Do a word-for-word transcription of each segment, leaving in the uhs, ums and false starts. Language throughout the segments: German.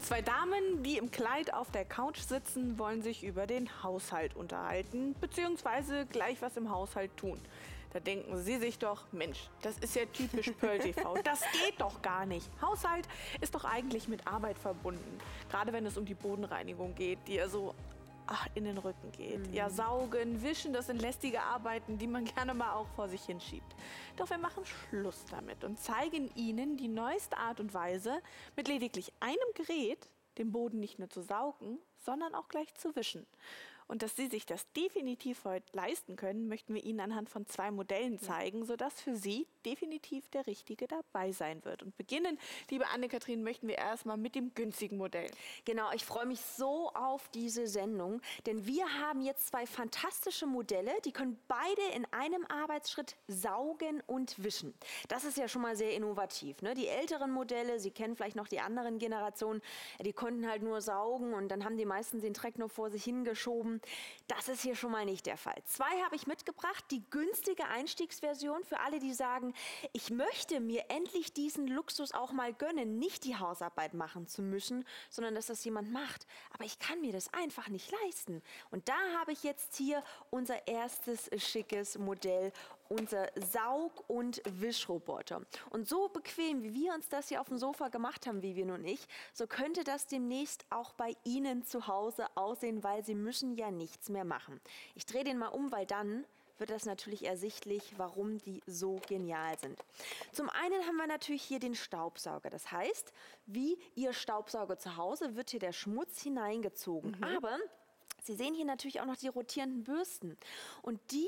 Zwei Damen, die im Kleid auf der Couch sitzen, wollen sich über den Haushalt unterhalten, beziehungsweise gleich was im Haushalt tun. Da denken sie sich doch, Mensch, das ist ja typisch Pearl T V, das geht doch gar nicht. Haushalt ist doch eigentlich mit Arbeit verbunden, gerade wenn es um die Bodenreinigung geht, die ja so ach, in den Rücken geht. Mhm. Ja, saugen, wischen, das sind lästige Arbeiten, die man gerne mal auch vor sich hinschiebt. Doch wir machen Schluss damit und zeigen Ihnen die neueste Art und Weise, mit lediglich einem Gerät den Boden nicht nur zu saugen, sondern auch gleich zu wischen. Und dass Sie sich das definitiv heute leisten können, möchten wir Ihnen anhand von zwei Modellen zeigen, sodass für Sie definitiv der Richtige dabei sein wird. Und beginnen, liebe Anne-Kathrin, möchten wir erstmal mit dem günstigen Modell. Genau, ich freue mich so auf diese Sendung, denn wir haben jetzt zwei fantastische Modelle, die können beide in einem Arbeitsschritt saugen und wischen. Das ist ja schon mal sehr innovativ, ne? Die älteren Modelle, Sie kennen vielleicht noch die anderen Generationen, die konnten halt nur saugen und dann haben die meisten den Dreck nur vor sich hingeschoben. Das ist hier schon mal nicht der Fall. Zwei habe ich mitgebracht, die günstige Einstiegsversion für alle, die sagen, ich möchte mir endlich diesen Luxus auch mal gönnen, nicht die Hausarbeit machen zu müssen, sondern dass das jemand macht. Aber ich kann mir das einfach nicht leisten. Und da habe ich jetzt hier unser erstes schickes Modell, unser Saug- und Wischroboter. Und so bequem, wie wir uns das hier auf dem Sofa gemacht haben, Vivian und ich, so könnte das demnächst auch bei Ihnen zu Hause aussehen, weil Sie müssen ja nichts mehr machen. Ich drehe den mal um, weil dann wird das natürlich ersichtlich, warum die so genial sind. Zum einen haben wir natürlich hier den Staubsauger. Das heißt, wie Ihr Staubsauger zu Hause wird hier der Schmutz hineingezogen. Mhm. Aber Sie sehen hier natürlich auch noch die rotierenden Bürsten. Und die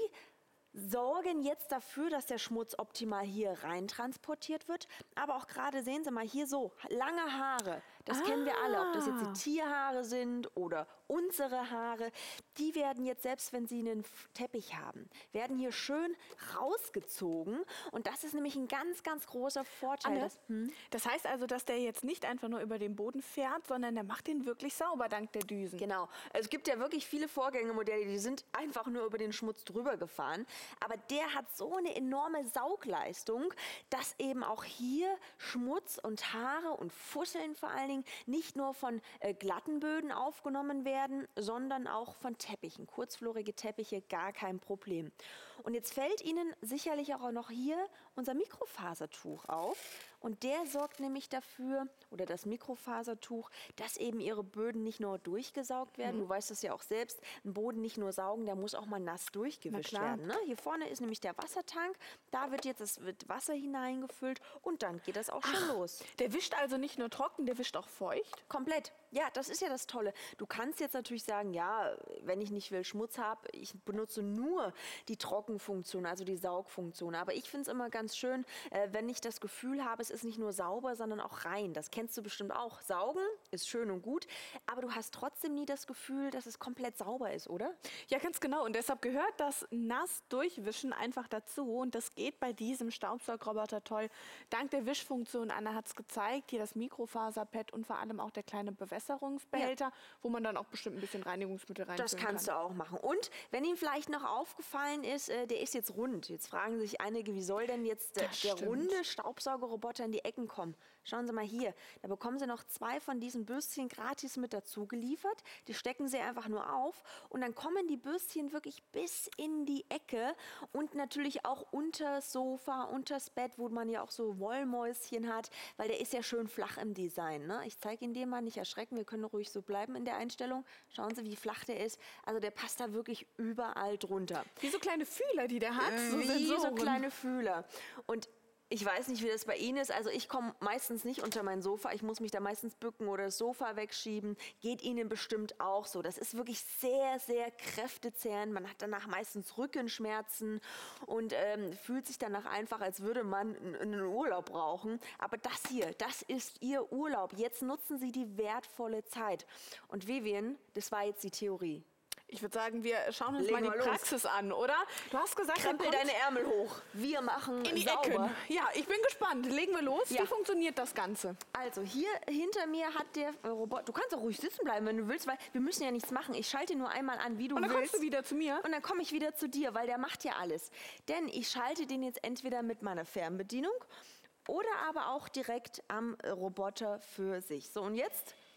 sorgen jetzt dafür, dass der Schmutz optimal hier rein transportiert wird. Aber auch gerade sehen Sie mal hier so, lange Haare. Das ah. kennen wir alle, ob das jetzt die Tierhaare sind oder unsere Haare. Die werden jetzt, selbst wenn Sie einen Teppich haben, werden hier schön rausgezogen. Und das ist nämlich ein ganz, ganz großer Vorteil. Das, hm? das heißt also, dass der jetzt nicht einfach nur über den Boden fährt, sondern der macht den wirklich sauber dank der Düsen. Genau. Es gibt ja wirklich viele Vorgängermodelle, die sind einfach nur über den Schmutz drüber gefahren. Aber der hat so eine enorme Saugleistung, dass eben auch hier Schmutz und Haare und Fusseln vor allen Dingen nicht nur von äh, glatten Böden aufgenommen werden, sondern auch von Teppichen. Kurzflorige Teppiche, gar kein Problem. Und jetzt fällt Ihnen sicherlich auch noch hier unser Mikrofasertuch auf. Und der sorgt nämlich dafür, oder das Mikrofasertuch, dass eben Ihre Böden nicht nur durchgesaugt werden. Mhm. Du weißt das ja auch selbst, ein Boden nicht nur saugen, der muss auch mal nass durchgewischt werden. Ne? Hier vorne ist nämlich der Wassertank. Da wird jetzt das wird Wasser hineingefüllt und dann geht das auch schon Ach, los. Der wischt also nicht nur trocken, der wischt auch feucht? Komplett. Ja, das ist ja das Tolle. Du kannst jetzt natürlich sagen, ja, wenn ich nicht will Schmutz habe, ich benutze nur die Trockenfunktion, also die Saugfunktion. Aber ich finde es immer ganz schön, äh, wenn ich das Gefühl habe, es ist nicht nur sauber, sondern auch rein. Das kennst du bestimmt auch. Saugen ist schön und gut, aber du hast trotzdem nie das Gefühl, dass es komplett sauber ist, oder? Ja, ganz genau. Und deshalb gehört das nass durchwischen einfach dazu. Und das geht bei diesem Staubsaugroboter toll. Dank der Wischfunktion, Anna hat es gezeigt, hier das Mikrofaserpad und vor allem auch der kleine Bewässerungsbehälter, ja, wo man dann auch bestimmt ein bisschen Reinigungsmittel reinfüllen kann. Das kannst du auch machen. Und wenn Ihnen vielleicht noch aufgefallen ist, äh, der ist jetzt rund. Jetzt fragen sich einige, wie soll denn jetzt äh, der runde Staubsaugerroboter in die Ecken kommen? Schauen Sie mal hier. Da bekommen Sie noch zwei von diesen Bürstchen gratis mit dazu geliefert. Die stecken Sie einfach nur auf und dann kommen die Bürstchen wirklich bis in die Ecke und natürlich auch unters Sofa, unters Bett, wo man ja auch so Wollmäuschen hat, weil der ist ja schön flach im Design. Ne? Ich zeige Ihnen den mal, nicht erschrecken, wir können ruhig so bleiben in der Einstellung. Schauen Sie, wie flach der ist. Also der passt da wirklich überall drunter. Wie so kleine Fühler, die der hat. So wie so kleine Fühler. Und ich weiß nicht, wie das bei Ihnen ist. Also ich komme meistens nicht unter mein Sofa. Ich muss mich da meistens bücken oder das Sofa wegschieben. Geht Ihnen bestimmt auch so. Das ist wirklich sehr, sehr kräftezehrend. Man hat danach meistens Rückenschmerzen und ähm, fühlt sich danach einfach, als würde man einen Urlaub brauchen. Aber das hier, das ist Ihr Urlaub. Jetzt nutzen Sie die wertvolle Zeit. Und Vivian, das war jetzt die Theorie. Ich würde sagen, wir schauen uns Legen mal die wir los. Praxis an, oder? Du hast gesagt, Krempel deine Ärmel hoch. Wir machen in die sauber. Ecken. Ja, ich bin gespannt. Legen wir los. Ja. Wie funktioniert das Ganze? Also hier hinter mir hat der Roboter, du kannst auch ruhig sitzen bleiben, wenn du willst, weil wir müssen ja nichts machen. Ich schalte nur einmal an, wie du willst. Und dann willst. kommst du wieder zu mir? Und dann komme ich wieder zu dir, weil der macht ja alles. Denn ich schalte den jetzt entweder mit meiner Fernbedienung oder aber auch direkt am Roboter für sich. So, und jetzt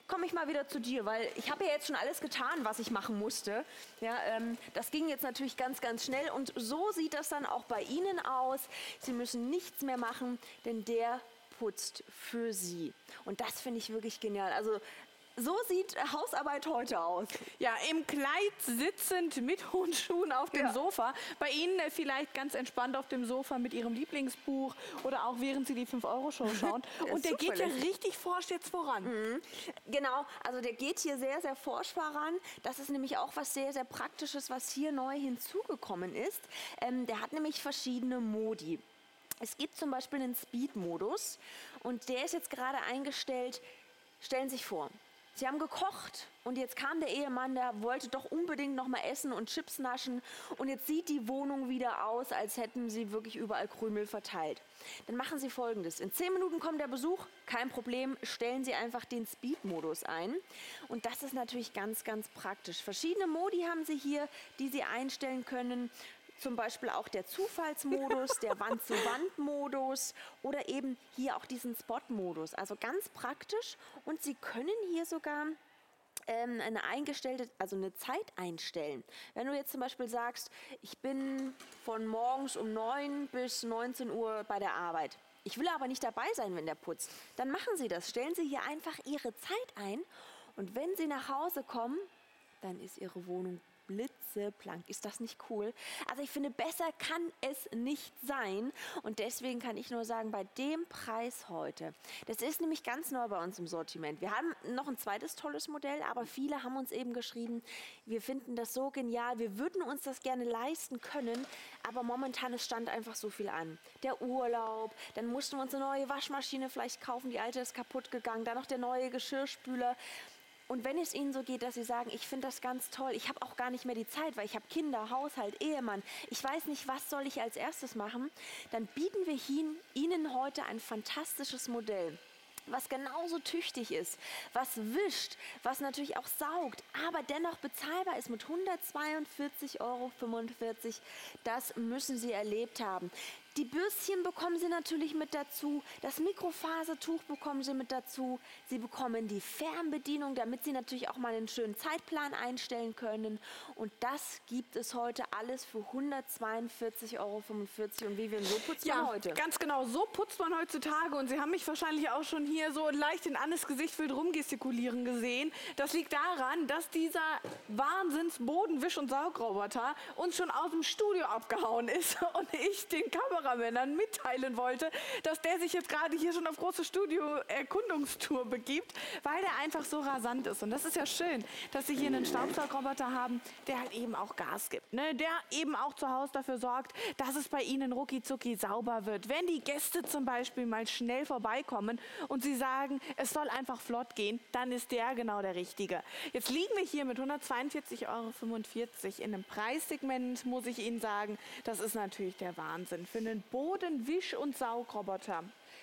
komme ich mal wieder zu dir, weil ich habe ja jetzt schon alles getan, was ich machen musste. Ja, ähm, das ging jetzt natürlich ganz, ganz schnell und so sieht das dann auch bei Ihnen aus. Sie müssen nichts mehr machen, denn der putzt für Sie. Und das finde ich wirklich genial. Also so sieht Hausarbeit heute aus. Ja, im Kleid sitzend mit hohen Schuhen auf dem Ja. Sofa. Bei Ihnen äh, vielleicht ganz entspannt auf dem Sofa mit Ihrem Lieblingsbuch oder auch während Sie die fünf Euro Show schauen. Und der geht ja zuverlässig. richtig forsch jetzt voran. Mhm. Genau, also der geht hier sehr, sehr forsch voran. Das ist nämlich auch was sehr, sehr Praktisches, was hier neu hinzugekommen ist. Ähm, der hat nämlich verschiedene Modi. Es gibt zum Beispiel einen Speed-Modus und der ist jetzt gerade eingestellt. Stellen Sie sich vor, Sie haben gekocht und jetzt kam der Ehemann, der wollte doch unbedingt noch mal essen und Chips naschen und jetzt sieht die Wohnung wieder aus, als hätten Sie wirklich überall Krümel verteilt. Dann machen Sie Folgendes. In zehn Minuten kommt der Besuch, kein Problem, stellen Sie einfach den Speed-Modus ein. Und das ist natürlich ganz, ganz praktisch. Verschiedene Modi haben Sie hier, die Sie einstellen können. Zum Beispiel auch der Zufallsmodus, der Wand-zu-Wand-Modus oder eben hier auch diesen Spot-Modus. Also ganz praktisch und Sie können hier sogar ähm, eine eingestellte, also eine Zeit einstellen. Wenn du jetzt zum Beispiel sagst, ich bin von morgens um neun bis neunzehn Uhr bei der Arbeit. Ich will aber nicht dabei sein, wenn der putzt. Dann machen Sie das. Stellen Sie hier einfach Ihre Zeit ein und wenn Sie nach Hause kommen, dann ist Ihre Wohnung blitzeblank. Ist das nicht cool? Also ich finde, besser kann es nicht sein. Und deswegen kann ich nur sagen, bei dem Preis heute, das ist nämlich ganz neu bei uns im Sortiment. Wir haben noch ein zweites tolles Modell, aber viele haben uns eben geschrieben, wir finden das so genial, wir würden uns das gerne leisten können, aber momentan es stand einfach so viel an. Der Urlaub, dann mussten wir uns eine neue Waschmaschine vielleicht kaufen, die alte ist kaputt gegangen, dann noch der neue Geschirrspüler. Und wenn es Ihnen so geht, dass Sie sagen, ich finde das ganz toll, ich habe auch gar nicht mehr die Zeit, weil ich habe Kinder, Haushalt, Ehemann, ich weiß nicht, was soll ich als erstes machen, dann bieten wir Ihnen heute ein fantastisches Modell, was genauso tüchtig ist, was wischt, was natürlich auch saugt, aber dennoch bezahlbar ist mit hundertzweiundvierzig Euro fünfundvierzig. Das müssen Sie erlebt haben. Die Bürstchen bekommen Sie natürlich mit dazu, das Mikrofasertuch bekommen Sie mit dazu, Sie bekommen die Fernbedienung, damit Sie natürlich auch mal einen schönen Zeitplan einstellen können und das gibt es heute alles für hundertzweiundvierzig Euro fünfundvierzig und Vivian, so putzt man Ja, heute. ganz genau, so putzt man heutzutage und Sie haben mich wahrscheinlich auch schon hier so leicht in Annes Gesicht wild rumgestikulieren gesehen. Das liegt daran, dass dieser Wahnsinns-Bodenwisch- und Saugroboter uns schon aus dem Studio abgehauen ist und ich den Kameramännern mitteilen wollte, dass der sich jetzt gerade hier schon auf große Studio-Erkundungstour begibt, weil der einfach so rasant ist. Und das ist ja schön, dass Sie hier einen Staubsaugroboter haben, der halt eben auch Gas gibt, ne? Der eben auch zu Hause dafür sorgt, dass es bei Ihnen rucki-zucki sauber wird. Wenn die Gäste zum Beispiel mal schnell vorbeikommen und Sie sagen, es soll einfach flott gehen, dann ist der genau der Richtige. Jetzt liegen wir hier mit hundertzweiundvierzig Euro fünfundvierzig in einem Preissegment, muss ich Ihnen sagen, das ist natürlich der Wahnsinn. Für einen Bodenwisch- und Saugroboter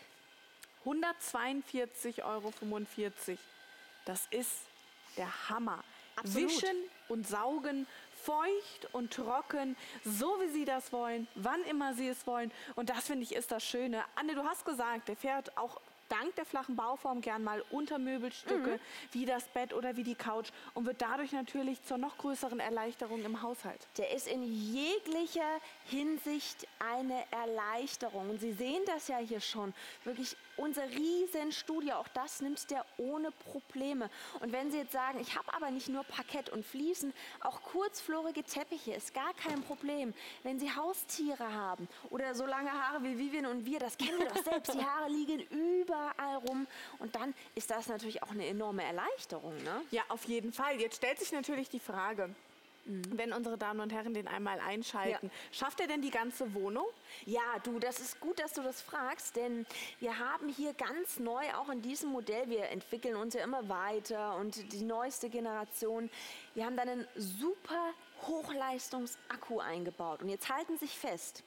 hundertzweiundvierzig Euro fünfundvierzig. Das ist der Hammer. Absolut. Wischen und saugen, feucht und trocken, so wie Sie das wollen, wann immer Sie es wollen. Und das, finde ich, ist das Schöne. Anne, du hast gesagt, der fährt auch dank der flachen Bauform gern mal unter Möbelstücke, mhm. wie das Bett oder wie die Couch und wird dadurch natürlich zur noch größeren Erleichterung im Haushalt. Der ist in jeglicher Hinsicht eine Erleichterung. Und Sie sehen das ja hier schon. Wirklich unser Riesenstudio, auch das nimmt der ohne Probleme. Und wenn Sie jetzt sagen, ich habe aber nicht nur Parkett und Fliesen, auch kurzflorige Teppiche ist gar kein Problem. Wenn Sie Haustiere haben oder so lange Haare wie Vivian und wir, das kennen wir doch selbst, die Haare liegen überall rum. Und dann ist das natürlich auch eine enorme Erleichterung, ne? Ja, auf jeden Fall. Jetzt stellt sich natürlich die Frage, Mhm. wenn unsere Damen und Herren den einmal einschalten, ja. schafft er denn die ganze Wohnung? Ja, du, das ist gut, dass du das fragst, denn wir haben hier ganz neu, auch in diesem Modell, wir entwickeln uns ja immer weiter und die neueste Generation, wir haben da einen super Hochleistungsakku eingebaut und jetzt halten Sie sich fest,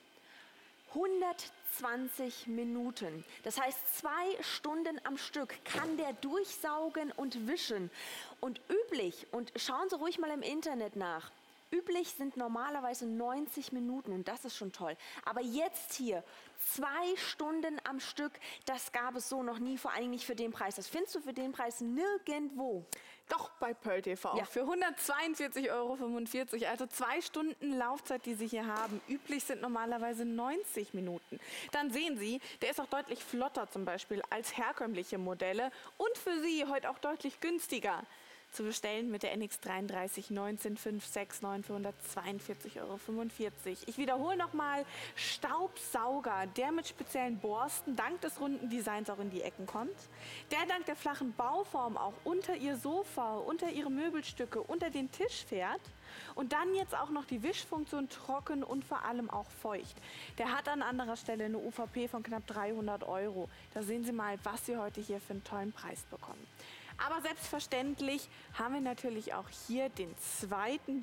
hundertzwanzig Minuten. Das heißt, zwei Stunden am Stück kann der durchsaugen und wischen. Und üblich, und schauen Sie ruhig mal im Internet nach, Üblich sind normalerweise neunzig Minuten und das ist schon toll. Aber jetzt hier zwei Stunden am Stück, das gab es so noch nie, vor allem nicht für den Preis. Das findest du für den Preis nirgendwo. Doch, bei Pearl T V. Ja. Für hundertzweiundvierzig Euro fünfundvierzig, also zwei Stunden Laufzeit, die Sie hier haben. Üblich sind normalerweise neunzig Minuten. Dann sehen Sie, der ist auch deutlich flotter zum Beispiel als herkömmliche Modelle und für Sie heute auch deutlich günstiger. Zu bestellen mit der N X dreiunddreißig neunzehn fünf sechs neun für hundertzweiundvierzig Euro fünfundvierzig. Ich wiederhole nochmal, Staubsauger, der mit speziellen Borsten dank des runden Designs auch in die Ecken kommt, der dank der flachen Bauform auch unter Ihr Sofa, unter Ihre Möbelstücke, unter den Tisch fährt und dann jetzt auch noch die Wischfunktion trocken und vor allem auch feucht. Der hat an anderer Stelle eine U V P von knapp dreihundert Euro. Da sehen Sie mal, was Sie heute hier für einen tollen Preis bekommen. Aber selbstverständlich haben wir natürlich auch hier den zweiten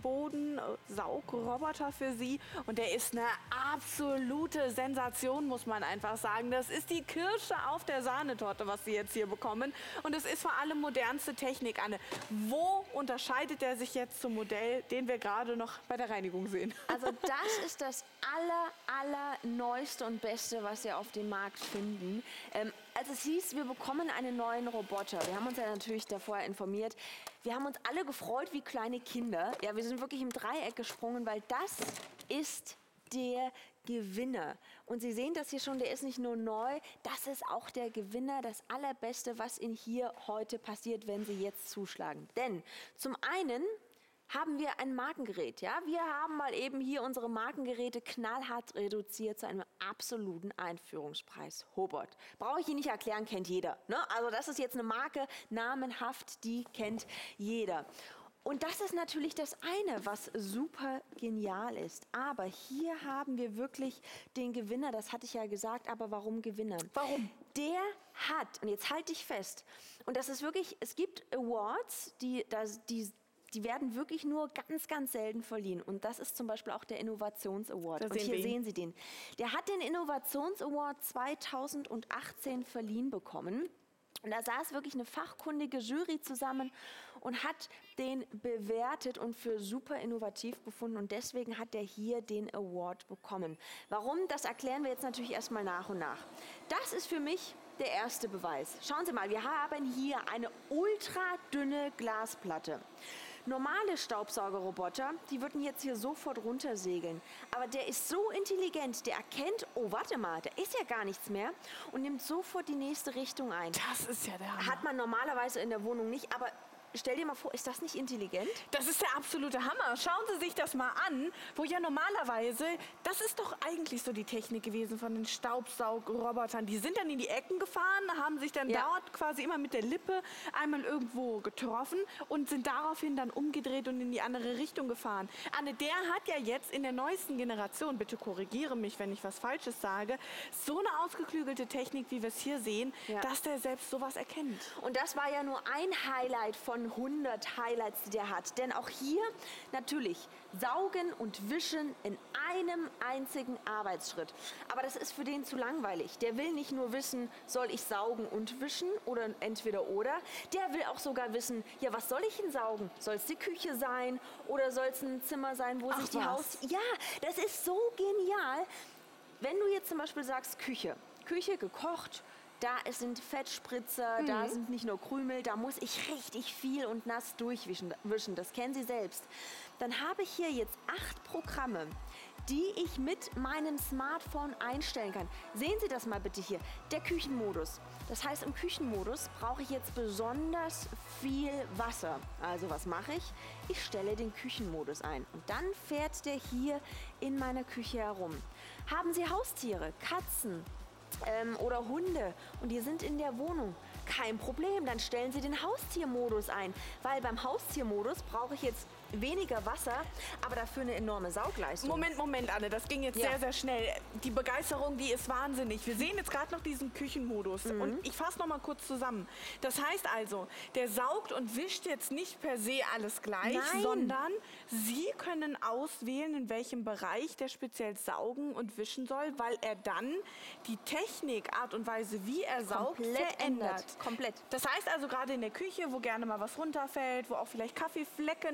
Bodensaugroboter für Sie. Und der ist eine absolute Sensation, muss man einfach sagen. Das ist die Kirsche auf der Sahnetorte, was Sie jetzt hier bekommen. Und es ist vor allem modernste Technik, Anne. Wo unterscheidet er sich jetzt zum Modell, den wir gerade noch bei der Reinigung sehen? Also das ist das aller, aller Neueste und Beste, was wir auf dem Markt finden. Ähm, als es hieß, wir bekommen einen neuen Roboter, wir haben uns ja natürlich davor informiert, wir haben uns alle gefreut wie kleine Kinder. Ja, wir sind wirklich im Dreieck gesprungen, weil das ist der Gewinner. Und Sie sehen das hier schon, der ist nicht nur neu, das ist auch der Gewinner, das Allerbeste, was Ihnen hier heute passiert, wenn Sie jetzt zuschlagen. Denn zum einen haben wir ein Markengerät. Ja? Wir haben mal eben hier unsere Markengeräte knallhart reduziert zu einem absoluten Einführungspreis. Hobot. Brauche ich Ihnen nicht erklären, kennt jeder. Ne? Also das ist jetzt eine Marke, namenhaft, die kennt jeder. Und das ist natürlich das eine, was super genial ist. Aber hier haben wir wirklich den Gewinner, das hatte ich ja gesagt, aber warum Gewinner? Warum? Der hat, und jetzt halte ich fest, und das ist wirklich, es gibt Awards, die, die Die werden wirklich nur ganz, ganz selten verliehen. Und das ist zum Beispiel auch der Innovations-Award. Und hier sehen Sie den. Der hat den Innovations-Award zweitausendachtzehn verliehen bekommen. Und da saß wirklich eine fachkundige Jury zusammen und hat den bewertet und für super innovativ befunden. Und deswegen hat er hier den Award bekommen. Warum? Das erklären wir jetzt natürlich erstmal nach und nach. Das ist für mich der erste Beweis. Schauen Sie mal, wir haben hier eine ultradünne Glasplatte. Normale Staubsaugerroboter, die würden jetzt hier sofort runtersegeln. Aber der ist so intelligent, der erkennt, oh warte mal, da ist ja gar nichts mehr und nimmt sofort die nächste Richtung ein. Das ist ja der Hammer. Hat man normalerweise in der Wohnung nicht, aber stell dir mal vor, ist das nicht intelligent? Das ist der absolute Hammer. Schauen Sie sich das mal an, wo ja normalerweise, das ist doch eigentlich so die Technik gewesen von den Staubsaugrobotern. Die sind dann in die Ecken gefahren, haben sich dann Ja. dort quasi immer mit der Lippe einmal irgendwo getroffen und sind daraufhin dann umgedreht und in die andere Richtung gefahren. Anne, der hat ja jetzt in der neuesten Generation, bitte korrigiere mich, wenn ich was Falsches sage, so eine ausgeklügelte Technik, wie wir es hier sehen, Ja. dass der selbst sowas erkennt. Und das war ja nur ein Highlight von hundert Highlights, die der hat. Denn auch hier natürlich saugen und wischen in einem einzigen Arbeitsschritt. Aber das ist für den zu langweilig. Der will nicht nur wissen, soll ich saugen und wischen oder entweder oder. Der will auch sogar wissen, ja, was soll ich denn saugen? Soll es die Küche sein oder soll es ein Zimmer sein, wo Ach, sich die was? Haus... Ja, das ist so genial. Wenn du jetzt zum Beispiel sagst Küche, Küche gekocht, da sind Fettspritzer, mhm. da sind nicht nur Krümel, da muss ich richtig viel und nass durchwischen. Wischen. Das kennen Sie selbst. Dann habe ich hier jetzt acht Programme, die ich mit meinem Smartphone einstellen kann. Sehen Sie das mal bitte hier. Der Küchenmodus. Das heißt, im Küchenmodus brauche ich jetzt besonders viel Wasser. Also was mache ich? Ich stelle den Küchenmodus ein. Und dann fährt der hier in meiner Küche herum. Haben Sie Haustiere, Katzen, Ähm, oder Hunde und die sind in der Wohnung. Kein Problem, dann stellen Sie den Haustiermodus ein, weil beim Haustiermodus brauche ich jetzt weniger Wasser, aber dafür eine enorme Saugleistung. Moment, Moment, Anne, das ging jetzt Ja. sehr, sehr schnell. Die Begeisterung, die ist wahnsinnig. Wir sehen jetzt gerade noch diesen Küchenmodus. Mhm. Und ich fasse noch mal kurz zusammen. Das heißt also, der saugt und wischt jetzt nicht per se alles gleich, Nein. sondern Sie können auswählen, in welchem Bereich der speziell saugen und wischen soll, weil er dann die Technik, Art und Weise, wie er saugt, Komplett verändert. ändert. Komplett. Das heißt also, gerade in der Küche, wo gerne mal was runterfällt, wo auch vielleicht Kaffeeflecken mal auf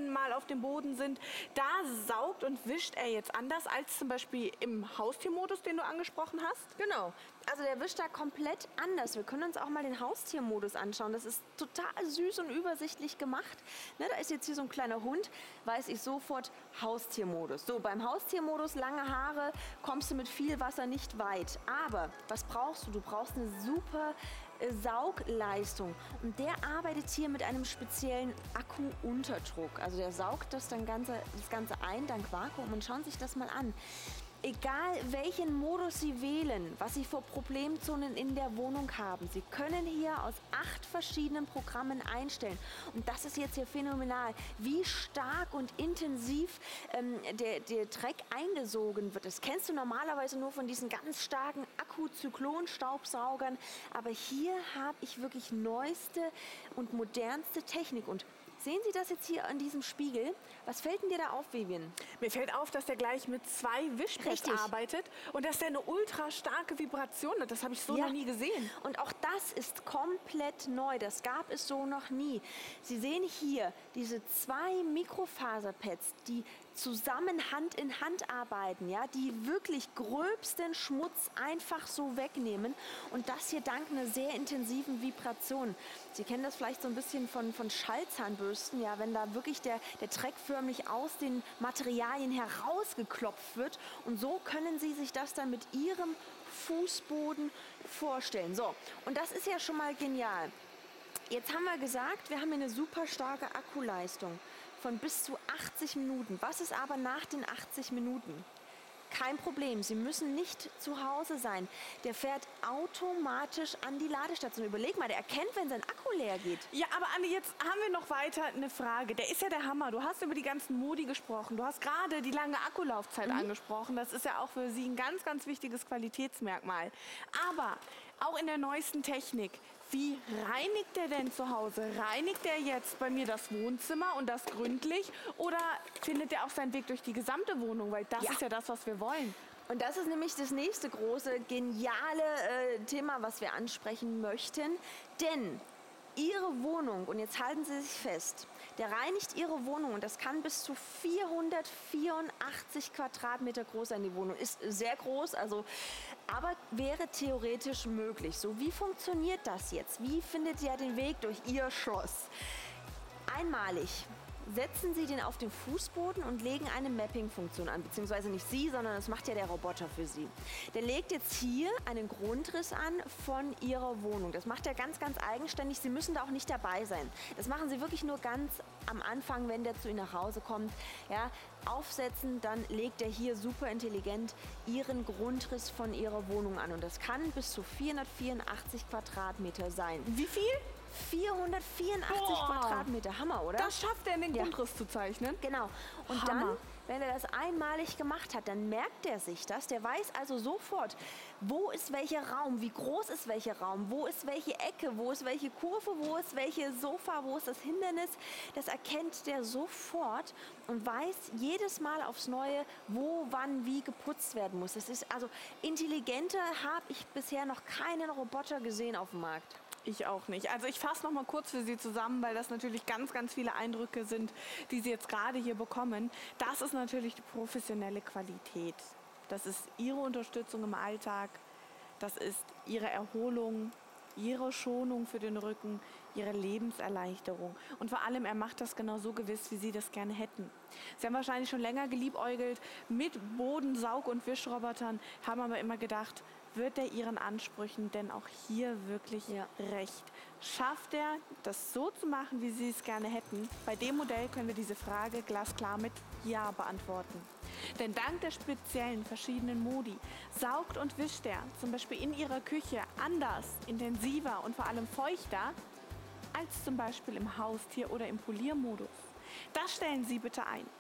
dem Boden sind. Da saugt und wischt er jetzt anders als zum Beispiel im Haustiermodus, den du angesprochen hast. Genau. Also der wischt da komplett anders. Wir können uns auch mal den Haustiermodus anschauen. Das ist total süß und übersichtlich gemacht. Ne, da ist jetzt hier so ein kleiner Hund, weiß ich sofort Haustiermodus. So, beim Haustiermodus, lange Haare, kommst du mit viel Wasser nicht weit. Aber was brauchst du? Du brauchst eine super äh, Saugleistung. Und der arbeitet hier mit einem speziellen Akkuunterdruck. Also der saugt das, dann ganze, das Ganze ein, dank Vakuum. Und schauen Sie sich das mal an. Egal welchen Modus Sie wählen, was Sie für Problemzonen in der Wohnung haben, Sie können hier aus acht verschiedenen Programmen einstellen. Und das ist jetzt hier phänomenal, wie stark und intensiv ähm, der, der Dreck eingesogen wird. Das kennst du normalerweise nur von diesen ganz starken Akku-Zyklon-Staubsaugern. Aber hier habe ich wirklich neueste und modernste Technik. Und sehen Sie das jetzt hier an diesem Spiegel? Was fällt denn dir da auf, Vivian? Mir fällt auf, dass der gleich mit zwei Wischpads Richtig. arbeitet und dass der eine ultra starke Vibration hat. Das habe ich so Ja. noch nie gesehen. Und auch das ist komplett neu. Das gab es so noch nie. Sie sehen hier diese zwei Mikrofaserpads, die zusammen Hand in Hand arbeiten, ja, die wirklich gröbsten Schmutz einfach so wegnehmen und das hier dank einer sehr intensiven Vibration. Sie kennen das vielleicht so ein bisschen von, von Schallzahnbürsten, ja, wenn da wirklich der, der Dreck förmlich aus den Materialien herausgeklopft wird und so können Sie sich das dann mit Ihrem Fußboden vorstellen. So, und das ist ja schon mal genial. Jetzt haben wir gesagt, wir haben hier eine super starke Akkuleistung von bis zu achtzig Minuten. Was ist aber nach den achtzig Minuten? Kein Problem, Sie müssen nicht zu Hause sein. Der fährt automatisch an die Ladestation. Überleg mal, der erkennt, wenn sein Akku leer geht. Ja, aber Andi, jetzt haben wir noch weiter eine Frage. Der ist ja der Hammer. Du hast über die ganzen Modi gesprochen. Du hast gerade die lange Akkulaufzeit Mhm. angesprochen. Das ist ja auch für Sie ein ganz, ganz wichtiges Qualitätsmerkmal. Aber auch in der neuesten Technik, wie reinigt der denn zu Hause? Reinigt der jetzt bei mir das Wohnzimmer und das gründlich? Oder findet der auch seinen Weg durch die gesamte Wohnung? Weil das Ja. ist ja das, was wir wollen. Und das ist nämlich das nächste große, geniale äh, Thema, was wir ansprechen möchten. Denn Ihre Wohnung, und jetzt halten Sie sich fest, der reinigt Ihre Wohnung und das kann bis zu vierhundertvierundachtzig Quadratmeter groß sein. Die Wohnung ist sehr groß, also, aber wäre theoretisch möglich. So, wie funktioniert das jetzt? Wie findet ihr den Weg durch Ihr Schloss? Einmalig setzen Sie den auf den Fußboden und legen eine Mapping-Funktion an, beziehungsweise nicht Sie, sondern das macht ja der Roboter für Sie. Der legt jetzt hier einen Grundriss an von Ihrer Wohnung. Das macht er ganz, ganz eigenständig. Sie müssen da auch nicht dabei sein. Das machen Sie wirklich nur ganz am Anfang, wenn der zu Ihnen nach Hause kommt. Ja, aufsetzen, dann legt er hier super intelligent Ihren Grundriss von Ihrer Wohnung an. Und das kann bis zu vierhundertvierundachtzig Quadratmeter sein. Wie viel? vierhundertvierundachtzig Boah. Quadratmeter, Hammer, oder? Das schafft er, in den Ja. Grundriss zu zeichnen. Genau. Und Hammer. dann, wenn er das einmalig gemacht hat, dann merkt er sich das. Der weiß also sofort, wo ist welcher Raum, wie groß ist welcher Raum, wo ist welche Ecke, wo ist welche Kurve, wo ist welche Sofa, wo ist das Hindernis. Das erkennt der sofort und weiß jedes Mal aufs Neue, wo, wann, wie geputzt werden muss. Das ist also intelligenter habe ich bisher noch keinen Roboter gesehen auf dem Markt. Ich auch nicht. Also ich fasse noch mal kurz für Sie zusammen, weil das natürlich ganz, ganz viele Eindrücke sind, die Sie jetzt gerade hier bekommen. Das ist natürlich die professionelle Qualität. Das ist Ihre Unterstützung im Alltag. Das ist Ihre Erholung, Ihre Schonung für den Rücken, Ihre Lebenserleichterung. Und vor allem, er macht das genau so gewiss, wie Sie das gerne hätten. Sie haben wahrscheinlich schon länger geliebäugelt mit Bodensaug- und Wischrobotern, haben aber immer gedacht, wird er Ihren Ansprüchen denn auch hier wirklich Ja. recht? Schafft er, das so zu machen, wie Sie es gerne hätten? Bei dem Modell können wir diese Frage glasklar mit Ja beantworten. Denn dank der speziellen verschiedenen Modi saugt und wischt er zum Beispiel in Ihrer Küche anders, intensiver und vor allem feuchter als zum Beispiel im Haustier- oder im Poliermodus. Das stellen Sie bitte ein.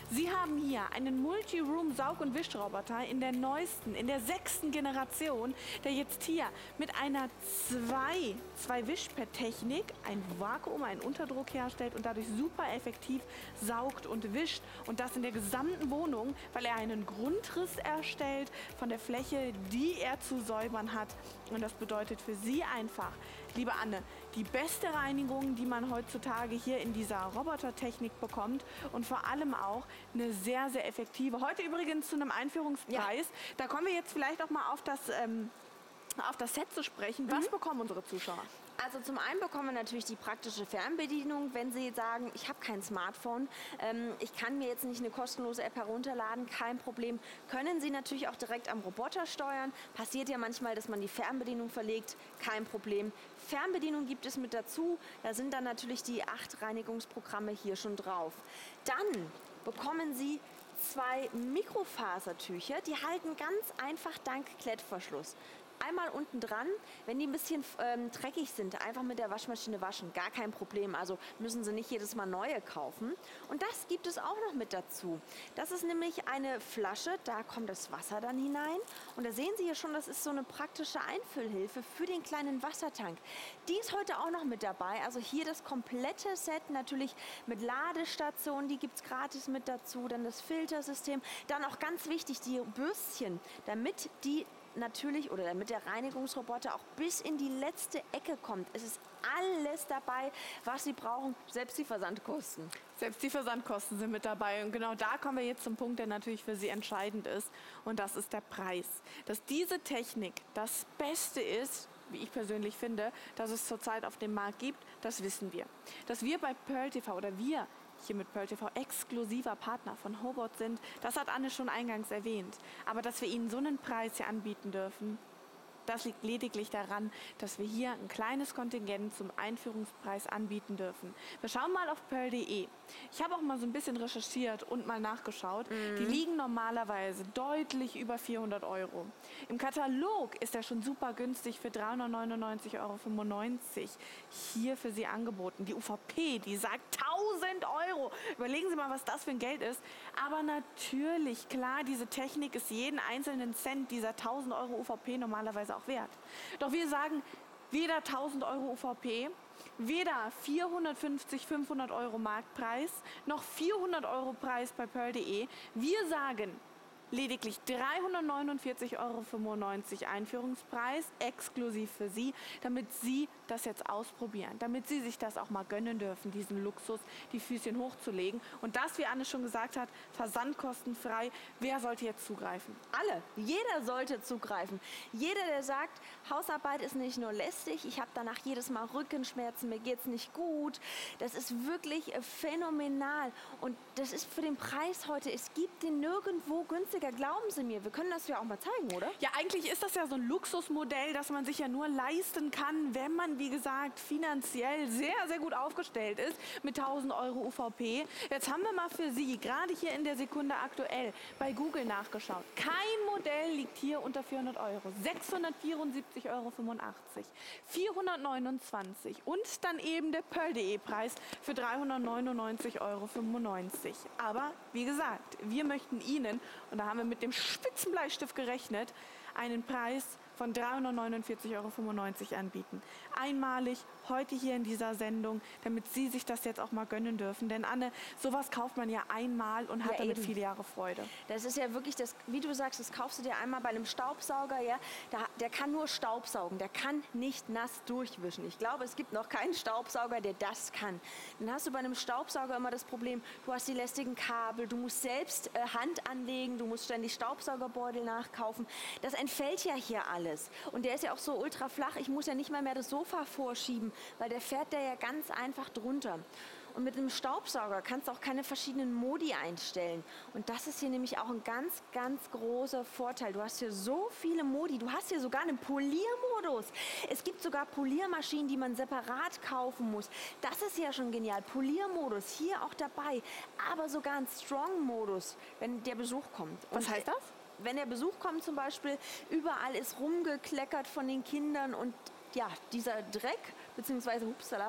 Sie haben hier einen Multi-Room-Saug- und Wischroboter in der neuesten, in der sechsten Generation, der jetzt hier mit einer zwei, zwei Wischpad-Technik ein Vakuum, einen Unterdruck herstellt und dadurch super effektiv saugt und wischt. Und das in der gesamten Wohnung, weil er einen Grundriss erstellt von der Fläche, die er zu säubern hat. Und das bedeutet für Sie einfach, liebe Anne, die beste Reinigung, die man heutzutage hier in dieser Robotertechnik bekommt und vor allem auch eine sehr, sehr effektive. Heute übrigens zu einem Einführungspreis. Ja. Da kommen wir jetzt vielleicht auch mal auf das, ähm, auf das Set zu sprechen. Was mhm. bekommen unsere Zuschauer? Also zum einen bekommen wir natürlich die praktische Fernbedienung, wenn Sie sagen, ich habe kein Smartphone, ähm, ich kann mir jetzt nicht eine kostenlose App herunterladen, kein Problem. Können Sie natürlich auch direkt am Roboter steuern. Passiert ja manchmal, dass man die Fernbedienung verlegt, kein Problem. Fernbedienung gibt es mit dazu, da sind dann natürlich die acht Reinigungsprogramme hier schon drauf. Dann bekommen Sie zwei Mikrofasertücher, die halten ganz einfach dank Klettverschluss. Einmal unten dran, wenn die ein bisschen ähm, dreckig sind, einfach mit der Waschmaschine waschen, gar kein Problem. Also müssen Sie nicht jedes Mal neue kaufen. Und das gibt es auch noch mit dazu. Das ist nämlich eine Flasche, da kommt das Wasser dann hinein. Und da sehen Sie hier schon, das ist so eine praktische Einfüllhilfe für den kleinen Wassertank. Die ist heute auch noch mit dabei. Also hier das komplette Set, natürlich mit Ladestation, die gibt es gratis mit dazu. Dann das Filtersystem. Dann auch ganz wichtig, die Bürstchen, damit die natürlich oder damit der Reinigungsroboter auch bis in die letzte Ecke kommt. Es ist alles dabei, was Sie brauchen, selbst die Versandkosten. Selbst die Versandkosten sind mit dabei. Und genau da kommen wir jetzt zum Punkt, der natürlich für Sie entscheidend ist. Und das ist der Preis. Dass diese Technik das Beste ist, wie ich persönlich finde, dass es zurzeit auf dem Markt gibt, das wissen wir. Dass wir bei Pearl T V oder wir hier mit Pearl T V exklusiver Partner von Hobot sind, das hat Anne schon eingangs erwähnt. Aber dass wir Ihnen so einen Preis hier anbieten dürfen, das liegt lediglich daran, dass wir hier ein kleines Kontingent zum Einführungspreis anbieten dürfen. Wir schauen mal auf pearl punkt de. Ich habe auch mal so ein bisschen recherchiert und mal nachgeschaut. Mhm. Die liegen normalerweise deutlich über vierhundert Euro. Im Katalog ist er schon super günstig für dreihundertneunundneunzig Euro fünfundneunzig. Hier für Sie angeboten. Die U V P, die sagt tausend Euro. Überlegen Sie mal, was das für ein Geld ist. Aber natürlich, klar, diese Technik ist jeden einzelnen Cent dieser tausend Euro U V P normalerweise auch wert. Doch wir sagen, weder tausend Euro U V P, weder vierhundertfünfzig, fünfhundert Euro Marktpreis, noch vierhundert Euro Preis bei pearl punkt de. Wir sagen lediglich dreihundertneunundvierzig Euro fünfundneunzig Einführungspreis, exklusiv für Sie, damit Sie das jetzt ausprobieren, damit Sie sich das auch mal gönnen dürfen, diesen Luxus, die Füßchen hochzulegen. Und das, wie Anne schon gesagt hat, versandkostenfrei. Wer sollte jetzt zugreifen? Alle. Jeder sollte zugreifen. Jeder, der sagt, Hausarbeit ist nicht nur lästig, ich habe danach jedes Mal Rückenschmerzen, mir geht es nicht gut. Das ist wirklich phänomenal. Und das ist für den Preis heute, es gibt den nirgendwo günstiger. Glauben Sie mir, wir können das ja auch mal zeigen, oder? Ja, eigentlich ist das ja so ein Luxusmodell, das man sich ja nur leisten kann, wenn man, wie gesagt, finanziell sehr, sehr gut aufgestellt ist mit tausend Euro U V P. Jetzt haben wir mal für Sie, gerade hier in der Sekunde aktuell, bei Google nachgeschaut. Kein Modell liegt hier unter vierhundert Euro. sechshundertvierundsiebzig Euro fünfundachtzig, vierhundertneunundzwanzig und dann eben der pearl punkt de Preis für dreihundertneunundneunzig Euro fünfundneunzig. Aber wie gesagt, wir möchten Ihnen, und da haben wir mit dem Spitzenbleistift gerechnet, einen Preis von dreihundertneunundvierzig Euro fünfundneunzig anbieten. Einmalig, heute hier in dieser Sendung, damit Sie sich das jetzt auch mal gönnen dürfen. Denn Anne, sowas kauft man ja einmal und hat ja damit eben viele Jahre Freude. Das ist ja wirklich, das, wie du sagst, das kaufst du dir einmal bei einem Staubsauger, ja, der, der kann nur Staubsaugen, der kann nicht nass durchwischen. Ich glaube, es gibt noch keinen Staubsauger, der das kann. Dann hast du bei einem Staubsauger immer das Problem, du hast die lästigen Kabel, du musst selbst äh, Hand anlegen, du musst ständig Staubsaugerbeutel nachkaufen. Das entfällt ja hier alles. Und der ist ja auch so ultra flach, ich muss ja nicht mal mehr das Sofa vorschieben, weil der fährt der ja ganz einfach drunter. Und mit einem Staubsauger kannst du auch keine verschiedenen Modi einstellen. Und das ist hier nämlich auch ein ganz, ganz großer Vorteil. Du hast hier so viele Modi. Du hast hier sogar einen Poliermodus. Es gibt sogar Poliermaschinen, die man separat kaufen muss. Das ist ja schon genial. Poliermodus hier auch dabei. Aber sogar ein Strong-Modus, wenn der Besuch kommt. Was heißt das? Wenn der Besuch kommt zum Beispiel, überall ist rumgekleckert von den Kindern und ja, dieser Dreck, beziehungsweise, hupsala,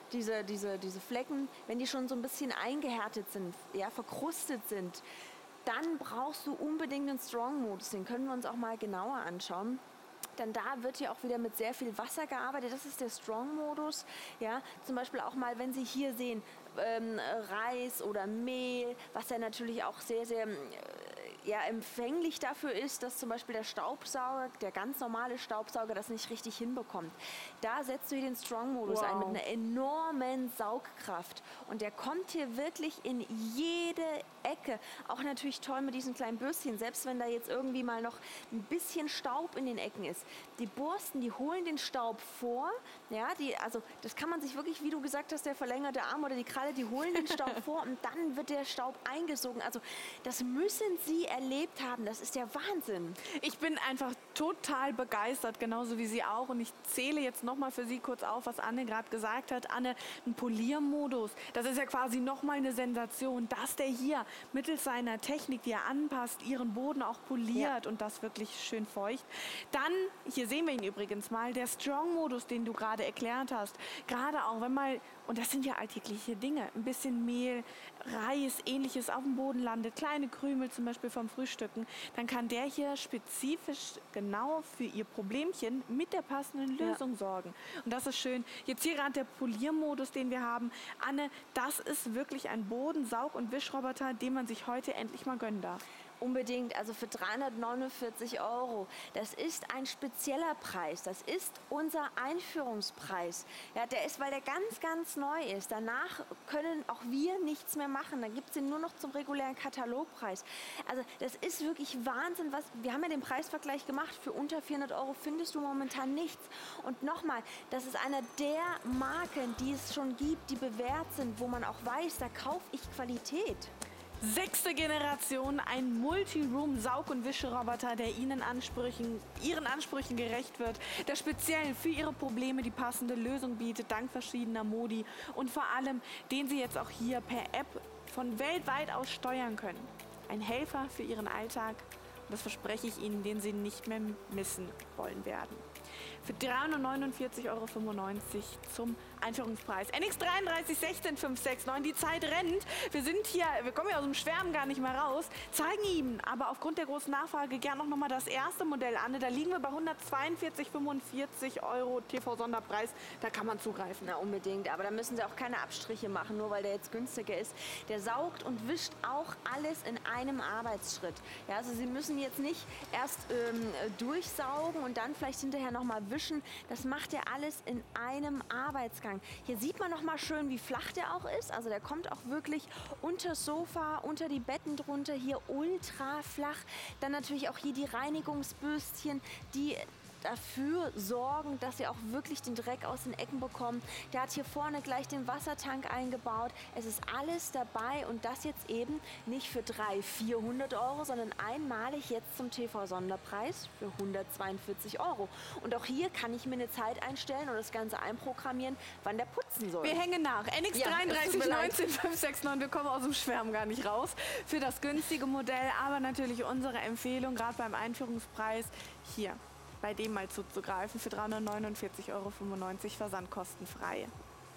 diese, diese, diese Flecken, wenn die schon so ein bisschen eingehärtet sind, ja, verkrustet sind, dann brauchst du unbedingt den Strong-Modus. Den können wir uns auch mal genauer anschauen. Denn da wird ja auch wieder mit sehr viel Wasser gearbeitet. Das ist der Strong-Modus. Ja, zum Beispiel auch mal, wenn Sie hier sehen, ähm, Reis oder Mehl, was ja natürlich auch sehr, sehr äh, ja, empfänglich dafür ist, dass zum Beispiel der Staubsauger, der ganz normale Staubsauger, das nicht richtig hinbekommt. Da setzt du hier den Strong-Modus Wow. ein mit einer enormen Saugkraft. Und der kommt hier wirklich in jede Ecke. Auch natürlich toll mit diesen kleinen Bürstchen, selbst wenn da jetzt irgendwie mal noch ein bisschen Staub in den Ecken ist. Die Borsten, die holen den Staub vor. Ja, die, also das kann man sich wirklich, wie du gesagt hast, der verlängerte Arm oder die Kralle, die holen den Staub vor und dann wird der Staub eingesogen. Also das müssen Sie erlebt haben. Das ist der Wahnsinn. Ich bin einfach total begeistert, genauso wie Sie auch. Und ich zähle jetzt nochmal für Sie kurz auf, was Anne gerade gesagt hat. Anne, ein Poliermodus, das ist ja quasi nochmal eine Sensation, dass der hier mittels seiner Technik, die er anpasst, Ihren Boden auch poliert Ja. und das wirklich schön feucht. Dann, hier sehen wir ihn übrigens mal, der Strong-Modus, den du gerade erklärt hast. Gerade auch, wenn mal, und das sind ja alltägliche Dinge, ein bisschen Mehl, Reis, ähnliches auf dem Boden landet, kleine Krümel zum Beispiel vom Frühstücken, dann kann der hier spezifisch genau für Ihr Problemchen mit der passenden Lösung Ja. sorgen. Und das ist schön. Jetzt hier gerade der Poliermodus, den wir haben. Anne, das ist wirklich ein Bodensaug- und Wischroboter, den man sich heute endlich mal gönnen darf. Unbedingt, also für dreihundertneunundvierzig Euro. Das ist ein spezieller Preis. Das ist unser Einführungspreis. Ja, der ist, weil der ganz, ganz neu ist. Danach können auch wir nichts mehr machen. Dann gibt es ihn nur noch zum regulären Katalogpreis. Also das ist wirklich Wahnsinn. Was, wir haben ja den Preisvergleich gemacht. Für unter vierhundert Euro findest du momentan nichts. Und nochmal, das ist einer der Marken, die es schon gibt, die bewährt sind, wo man auch weiß, da kaufe ich Qualität. Sechste Generation, ein Multi-Room-Saug- und Wischeroboter, der Ihnen Ansprüchen, Ihren Ansprüchen gerecht wird, der speziell für Ihre Probleme die passende Lösung bietet, dank verschiedener Modi und vor allem, den Sie jetzt auch hier per App von weltweit aus steuern können. Ein Helfer für Ihren Alltag, und das verspreche ich Ihnen, den Sie nicht mehr missen wollen werden. Für dreihundertneunundvierzig Euro fünfundneunzig zum Einführungspreis. N X drei drei eins sechs fünf sechs neun, die Zeit rennt. Wir sind hier, wir kommen ja aus dem Schwärmen gar nicht mehr raus. Zeigen Ihnen aber aufgrund der großen Nachfrage gern noch mal das erste Modell an. Da liegen wir bei hundertzweiundvierzig Komma fünfundvierzig Euro T V-Sonderpreis. Da kann man zugreifen. Na, unbedingt. Aber da müssen Sie auch keine Abstriche machen, nur weil der jetzt günstiger ist. Der saugt und wischt auch alles in einem Arbeitsschritt. Ja, also Sie müssen jetzt nicht erst ähm, durchsaugen und dann vielleicht hinterher noch mal wischen. Das macht er alles in einem Arbeitsgang. Hier sieht man noch mal schön, wie flach der auch ist. Also der kommt auch wirklich unter das Sofa, unter die Betten drunter, hier ultra flach. Dann natürlich auch hier die Reinigungsbürstchen, die dafür sorgen, dass sie auch wirklich den Dreck aus den Ecken bekommen. Der hat hier vorne gleich den Wassertank eingebaut. Es ist alles dabei und das jetzt eben nicht für dreihundert, vierhundert Euro, sondern einmalig jetzt zum T V-Sonderpreis für hundertzweiundvierzig Euro. Und auch hier kann ich mir eine Zeit einstellen und das Ganze einprogrammieren, wann der putzen soll. Wir hängen nach. N X Ja, drei es tut drei mir leid. eins neun fünf sechs neun, wir kommen aus dem Schwärmen gar nicht raus. Für das günstige Modell, aber natürlich unsere Empfehlung, gerade beim Einführungspreis, hier bei dem mal zuzugreifen für dreihundertneunundvierzig Euro fünfundneunzig versandkostenfrei.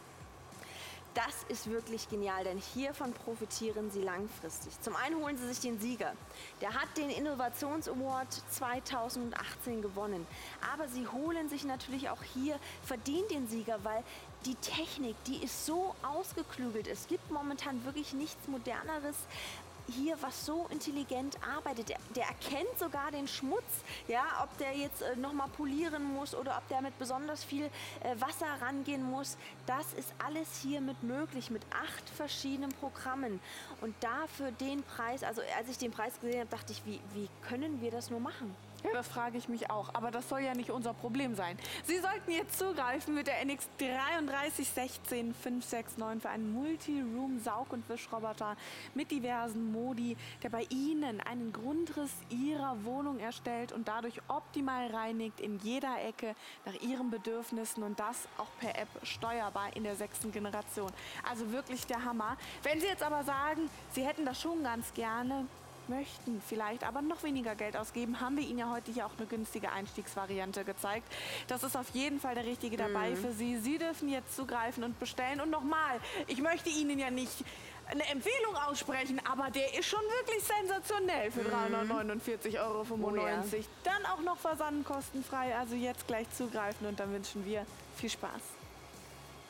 Das ist wirklich genial, denn hiervon profitieren Sie langfristig. Zum einen holen Sie sich den Sieger. Der hat den Innovations-Award zweitausendachtzehn gewonnen. Aber Sie holen sich natürlich auch hier verdient den Sieger, weil die Technik, die ist so ausgeklügelt. Es gibt momentan wirklich nichts Moderneres hier, was so intelligent arbeitet. Der, der erkennt sogar den Schmutz, ja, ob der jetzt äh, nochmal polieren muss oder ob der mit besonders viel äh, Wasser rangehen muss. Das ist alles hier mit möglich, mit acht verschiedenen Programmen. Und dafür den Preis, also als ich den Preis gesehen habe, dachte ich, wie, wie können wir das nur machen? Ja, das frage ich mich auch. Aber das soll ja nicht unser Problem sein. Sie sollten jetzt zugreifen mit der N X drei drei eins sechs fünf sechs neun für einen Multi-Room-Saug- und Wischroboter mit diversen Modi, der bei Ihnen einen Grundriss Ihrer Wohnung erstellt und dadurch optimal reinigt in jeder Ecke nach Ihren Bedürfnissen und das auch per App steuerbar in der sechsten Generation. Also wirklich der Hammer. Wenn Sie jetzt aber sagen, Sie hätten das schon ganz gerne möchten, vielleicht aber noch weniger Geld ausgeben, haben wir Ihnen ja heute hier auch eine günstige Einstiegsvariante gezeigt. Das ist auf jeden Fall der richtige dabei für Sie. Sie dürfen jetzt zugreifen und bestellen. Und nochmal, ich möchte Ihnen ja nicht eine Empfehlung aussprechen, aber der ist schon wirklich sensationell für dreihundertneunundvierzig Euro fünfundneunzig. Oh ja. Dann auch noch versandkostenfrei. Also jetzt gleich zugreifen und dann wünschen wir viel Spaß.